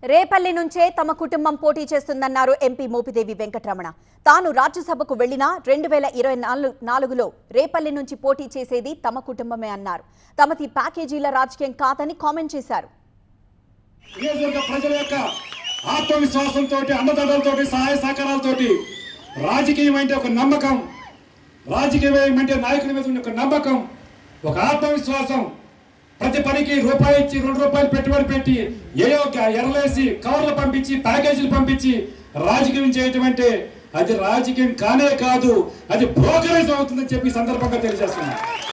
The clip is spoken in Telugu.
రేపల్లి నుంచే తమ కుటుంబం పోటీ చేస్తుందన్నారు ఎంపీ మోపిదేవి వెంకటరమణ. తాను రాజ్యసభకు వెళ్లినా 2024లో రేపల్లి నుంచి పోటీ చేసేది తమ కుటుంబమే అన్నారు. తమది ప్యాకేజీల రాజకీయం కాదని కామెంట్ చేశారు. ప్రజల యొక్క ఆత్మవిశ్వాసంతో అన్నదండలతో సహాయ సహకారాలతో రాజకీయం అంటే ఒక నమ్మకం, రాజకీయం అంటే నాయకుల మీద ఒక నమ్మకం, ఒక ఆత్మవిశ్వాసం. ప్రతి పనికి రూపాయి ఇచ్చి 2 రూపాయలు పెట్టుబడి పెట్టి ఎరలేసి కవర్లు పంపించి ప్యాకేజీలు పంపించి రాజకీయం చేయటం అంటే అది రాజకీయం కానే కాదు, అది బ్రోకరేజ్ అవుతుందని చెప్పి సందర్భంగా తెలియజేస్తున్నాను.